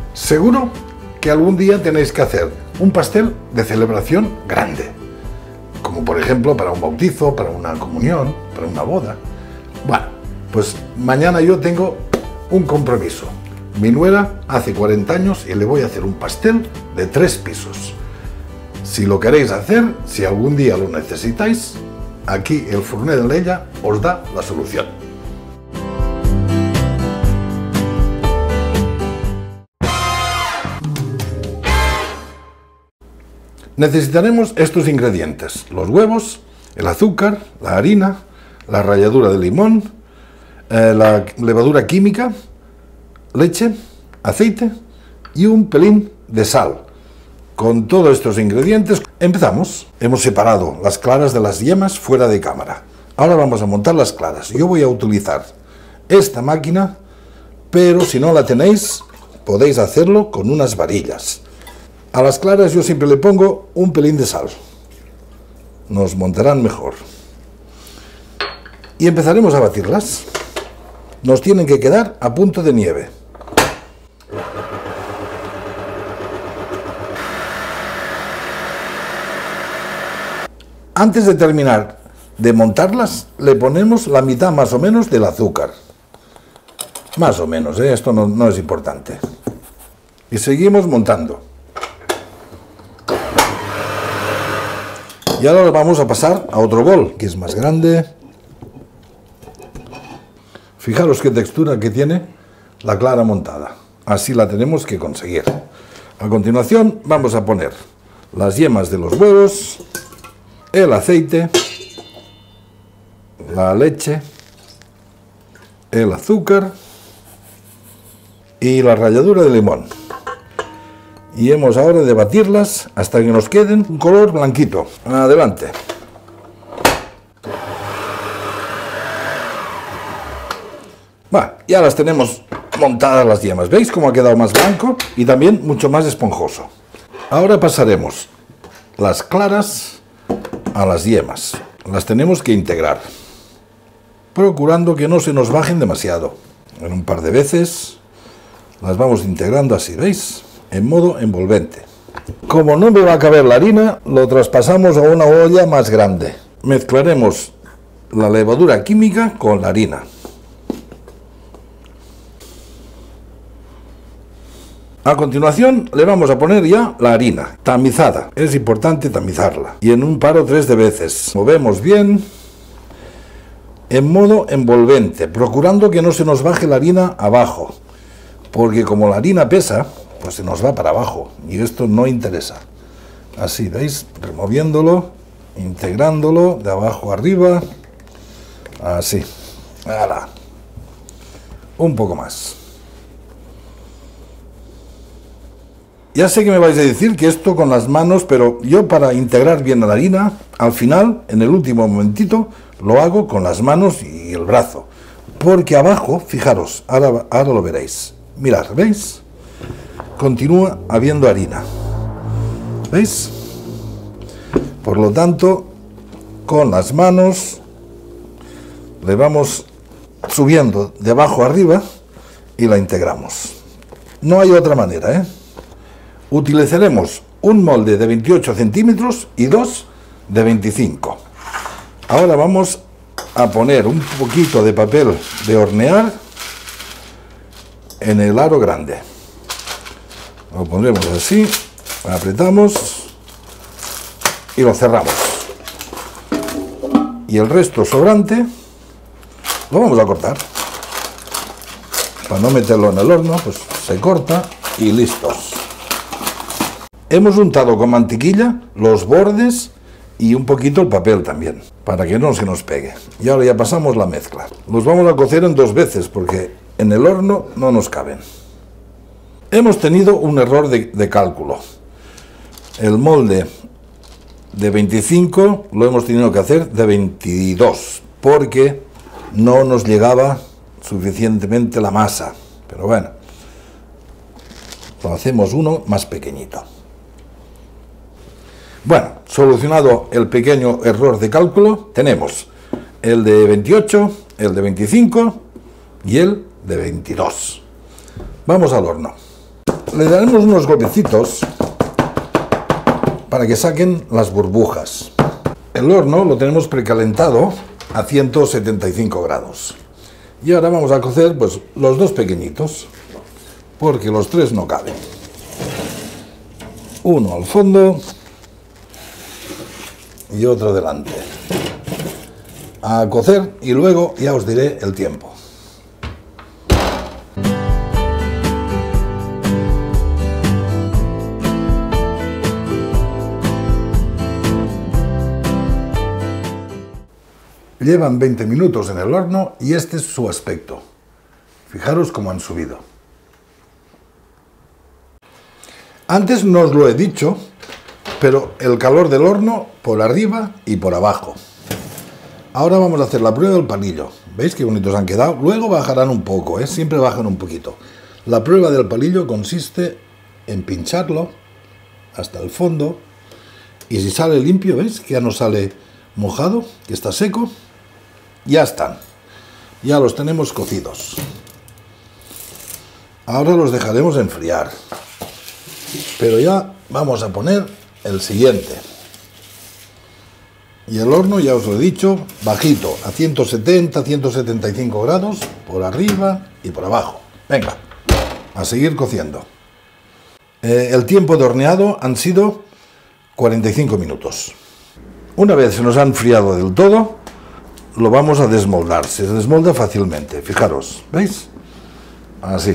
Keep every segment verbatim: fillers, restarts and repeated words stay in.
Seguro que algún día tenéis que hacer un pastel de celebración grande, como por ejemplo para un bautizo, para una comunión, para una boda. Bueno, pues mañana yo tengo un compromiso. Mi nuera hace cuarenta años y le voy a hacer un pastel de tres pisos. Si lo queréis hacer, si algún día lo necesitáis, aquí el Forner de Alella os da la solución. Necesitaremos estos ingredientes: los huevos, el azúcar, la harina, la ralladura de limón, eh, la levadura química, leche, aceite y un pelín de sal. Con todos estos ingredientes empezamos. Hemos separado las claras de las yemas fuera de cámara. Ahora vamos a montar las claras. Yo voy a utilizar esta máquina, pero si no la tenéis, podéis hacerlo con unas varillas. A las claras yo siempre le pongo un pelín de sal. Nos montarán mejor. Y empezaremos a batirlas. Nos tienen que quedar a punto de nieve. Antes de terminar de montarlas, le ponemos la mitad más o menos del azúcar. Más o menos, ¿eh? Esto no, no es importante. Y seguimos montando. Y ahora lo vamos a pasar a otro bol, que es más grande. Fijaros qué textura que tiene la clara montada. Así la tenemos que conseguir. A continuación vamos a poner las yemas de los huevos, el aceite, la leche, el azúcar y la ralladura de limón. Y hemos ahora de batirlas hasta que nos queden un color blanquito. Adelante. Va, ya las tenemos montadas las yemas. ¿Veis cómo ha quedado más blanco? Y también mucho más esponjoso. Ahora pasaremos las claras a las yemas. Las tenemos que integrar, procurando que no se nos bajen demasiado. En un par de veces las vamos integrando así, ¿veis? En modo envolvente. Como no me va a caber la harina, lo traspasamos a una olla más grande. Mezclaremos la levadura química con la harina. A continuación le vamos a poner ya la harina tamizada. Es importante tamizarla. Y en un par o tres de veces movemos bien en modo envolvente, procurando que no se nos baje la harina abajo, porque como la harina pesa, pues se nos va para abajo y esto no interesa. Así, ¿veis? Removiéndolo, integrándolo de abajo arriba, así. ¡Hala! Un poco más. Ya sé que me vais a decir que esto con las manos, pero yo para integrar bien la harina, al final, en el último momentito, lo hago con las manos y el brazo. Porque abajo, fijaros, ahora, ahora lo veréis. Mirad, ¿veis? Continúa habiendo harina. ¿Veis? Por lo tanto, con las manos le vamos subiendo de abajo arriba y la integramos. No hay otra manera, ¿eh? Utilizaremos un molde de veintiocho centímetros y dos de veinticinco. Ahora vamos a poner un poquito de papel de hornear en el aro grande. Lo pondremos así, apretamos y lo cerramos. Y el resto sobrante lo vamos a cortar. Para no meterlo en el horno, pues se corta y listos. Hemos untado con mantequilla los bordes y un poquito el papel también, para que no se nos pegue. Y ahora ya pasamos la mezcla. Los vamos a cocer en dos veces porque en el horno no nos caben. Hemos tenido un error de, de cálculo. El molde de veinticinco lo hemos tenido que hacer de veintidós, porque no nos llegaba suficientemente la masa. Pero bueno, lo hacemos uno más pequeñito. Bueno, solucionado el pequeño error de cálculo, tenemos el de veintiocho, el de veinticinco y el de veintidós. Vamos al horno. Le daremos unos golpecitos para que saquen las burbujas. El horno lo tenemos precalentado a ciento setenta y cinco grados. Y ahora vamos a cocer pues los dos pequeñitos, porque los tres no caben. Uno al fondo y otro delante. A cocer y luego ya os diré el tiempo. Llevan veinte minutos en el horno y este es su aspecto. Fijaros cómo han subido. Antes no os lo he dicho, pero el calor del horno por arriba y por abajo. Ahora vamos a hacer la prueba del palillo. ¿Veis qué bonitos han quedado? Luego bajarán un poco, ¿eh? Siempre bajan un poquito. La prueba del palillo consiste en pincharlo hasta el fondo y si sale limpio, ¿veis? Que ya no sale mojado, que está seco. Ya están, ya los tenemos cocidos. Ahora los dejaremos enfriar, pero ya vamos a poner el siguiente. Y el horno, ya os lo he dicho, bajito, a ciento setenta, ciento setenta y cinco grados, por arriba y por abajo. Venga, a seguir cociendo. Eh, el tiempo de horneado han sido cuarenta y cinco minutos. Una vez se nos ha enfriado del todo, lo vamos a desmoldar. Se desmolda fácilmente, fijaros, ¿veis? Así.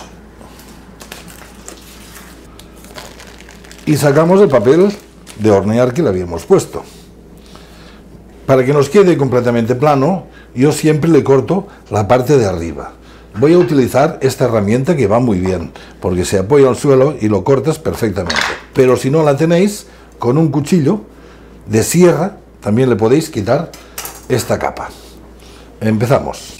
Y sacamos el papel de hornear que le habíamos puesto. Para que nos quede completamente plano, yo siempre le corto la parte de arriba. Voy a utilizar esta herramienta que va muy bien, porque se apoya al suelo y lo cortas perfectamente. Pero si no la tenéis, con un cuchillo de sierra también le podéis quitar esta capa. Empezamos.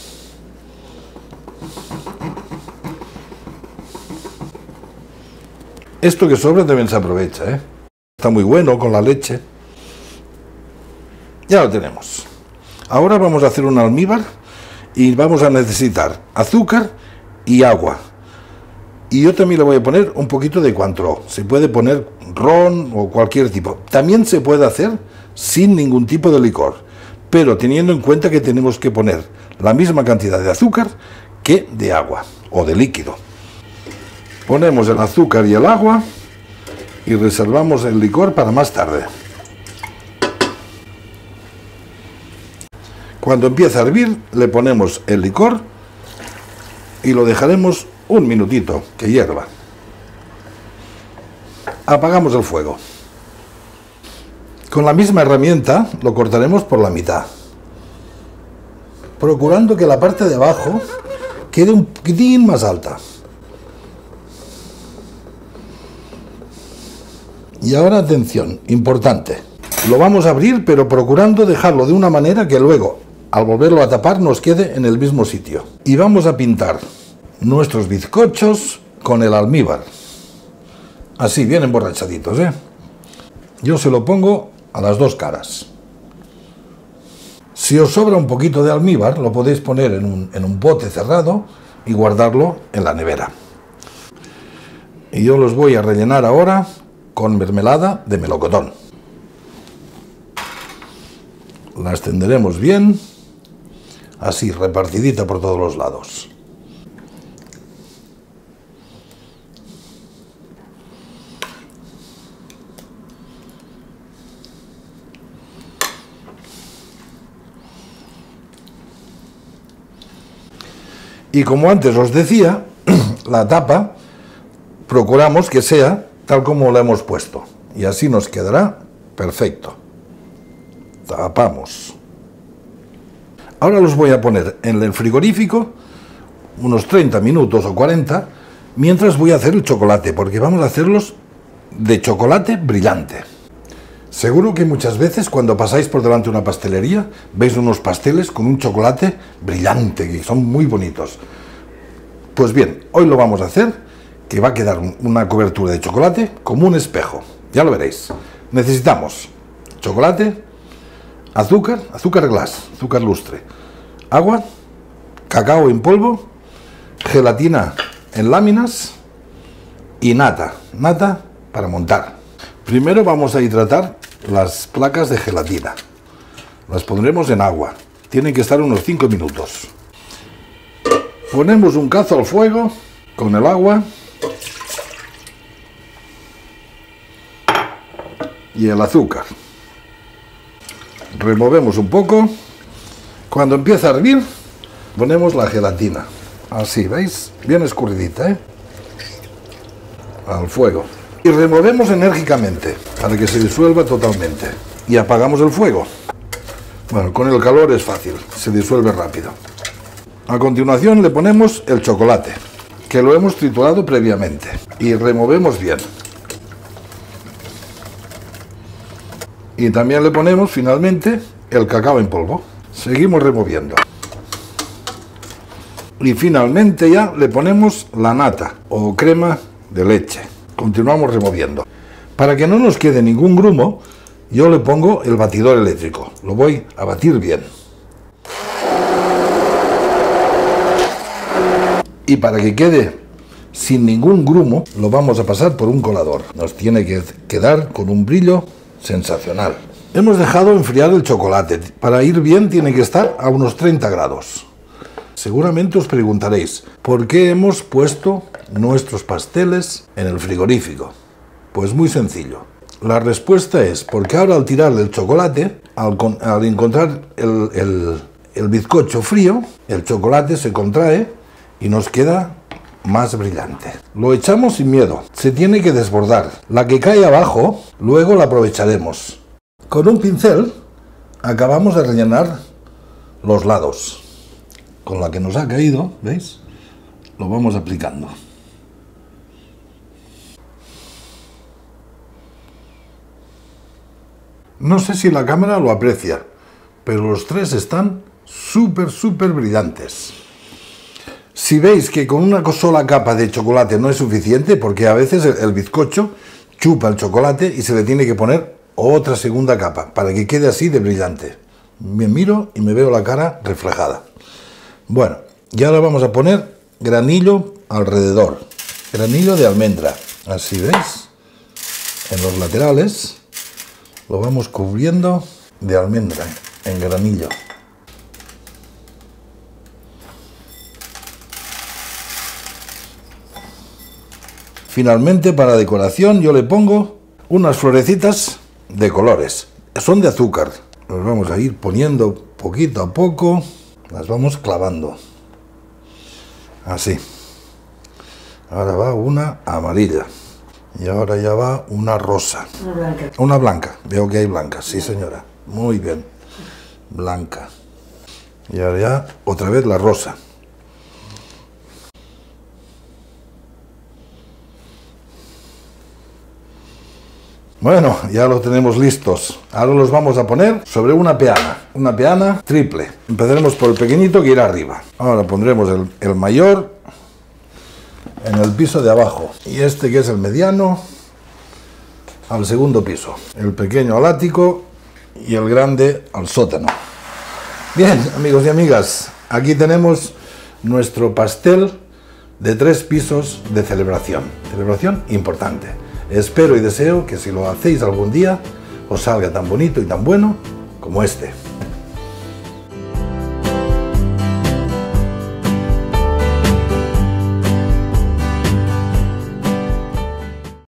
Esto que sobra también se aprovecha, ¿eh? Está muy bueno con la leche. Ya lo tenemos. Ahora vamos a hacer un almíbar y vamos a necesitar azúcar y agua. Y yo también le voy a poner un poquito de Cointreau. Se puede poner ron o cualquier tipo. También se puede hacer sin ningún tipo de licor, pero teniendo en cuenta que tenemos que poner la misma cantidad de azúcar que de agua o de líquido. Ponemos el azúcar y el agua y reservamos el licor para más tarde. Cuando empiece a hervir, le ponemos el licor y lo dejaremos un minutito que hierva. Apagamos el fuego. Con la misma herramienta lo cortaremos por la mitad, procurando que la parte de abajo quede un poquitín más alta. Y ahora atención, importante, lo vamos a abrir pero procurando dejarlo de una manera que luego, al volverlo a tapar, nos quede en el mismo sitio. Y vamos a pintar nuestros bizcochos con el almíbar. Así, bien emborrachaditos, ¿eh? Yo se lo pongo a las dos caras. Si os sobra un poquito de almíbar, lo podéis poner en un, en un bote cerrado y guardarlo en la nevera. Y yo los voy a rellenar ahora con mermelada de melocotón. La extenderemos bien, así repartidita por todos los lados. Y como antes os decía, la tapa procuramos que sea tal como la hemos puesto. Y así nos quedará perfecto. Tapamos. Ahora los voy a poner en el frigorífico unos treinta minutos o cuarenta, mientras voy a hacer el chocolate, porque vamos a hacerlos de chocolate brillante. Seguro que muchas veces cuando pasáis por delante de una pastelería veis unos pasteles con un chocolate brillante, que son muy bonitos. Pues bien, hoy lo vamos a hacer, que va a quedar una cobertura de chocolate como un espejo. Ya lo veréis. Necesitamos chocolate, azúcar, azúcar glass, azúcar lustre, agua, cacao en polvo, gelatina en láminas, y nata, nata para montar. Primero vamos a hidratar las placas de gelatina. Las pondremos en agua. Tienen que estar unos cinco minutos. Ponemos un cazo al fuego con el agua y el azúcar. Removemos un poco. Cuando empieza a hervir, ponemos la gelatina. Así, ¿veis? Bien escurridita, ¿eh? Al fuego. Y removemos enérgicamente para que se disuelva totalmente. Y apagamos el fuego. Bueno, con el calor es fácil, se disuelve rápido. A continuación le ponemos el chocolate, que lo hemos triturado previamente. Y removemos bien. Y también le ponemos finalmente el cacao en polvo. Seguimos removiendo. Y finalmente ya le ponemos la nata o crema de leche. Continuamos removiendo. Para que no nos quede ningún grumo, yo le pongo el batidor eléctrico. Lo voy a batir bien. Y para que quede sin ningún grumo, lo vamos a pasar por un colador. Nos tiene que quedar con un brillo sensacional. Hemos dejado enfriar el chocolate. Para ir bien tiene que estar a unos treinta grados. Seguramente os preguntaréis, ¿por qué hemos puesto nuestros pasteles en el frigorífico? Pues muy sencillo. La respuesta es porque ahora al tirarle el chocolate, al, al encontrar el, el, el bizcocho frío, el chocolate se contrae y nos queda más brillante. Lo echamos sin miedo. Se tiene que desbordar. La que cae abajo, luego la aprovecharemos. Con un pincel acabamos de rellenar los lados. Con la que nos ha caído, ¿veis? Lo vamos aplicando. No sé si la cámara lo aprecia, pero los tres están súper, súper brillantes. Si veis que con una sola capa de chocolate no es suficiente, porque a veces el, el bizcocho chupa el chocolate y se le tiene que poner otra segunda capa, para que quede así de brillante. Me miro y me veo la cara reflejada. Bueno, y ahora vamos a poner granillo alrededor, granillo de almendra, así veis, en los laterales lo vamos cubriendo de almendra en granillo. Finalmente, para decoración, yo le pongo unas florecitas de colores, son de azúcar, los vamos a ir poniendo poquito a poco. Las vamos clavando. Así. Ahora va una amarilla. Y ahora ya va una rosa. Una blanca. Una blanca. Veo que hay blancas. Sí, señora. Muy bien. Blanca. Y ahora ya otra vez la rosa. Bueno, ya lo tenemos listos. Ahora los vamos a poner sobre una peana. Una peana triple. Empezaremos por el pequeñito que irá arriba. Ahora pondremos el, el mayor en el piso de abajo. Y este, que es el mediano, al segundo piso. El pequeño al ático y el grande al sótano. Bien, amigos y amigas, aquí tenemos nuestro pastel de tres pisos de celebración. Celebración importante. Espero y deseo que si lo hacéis algún día os salga tan bonito y tan bueno como este.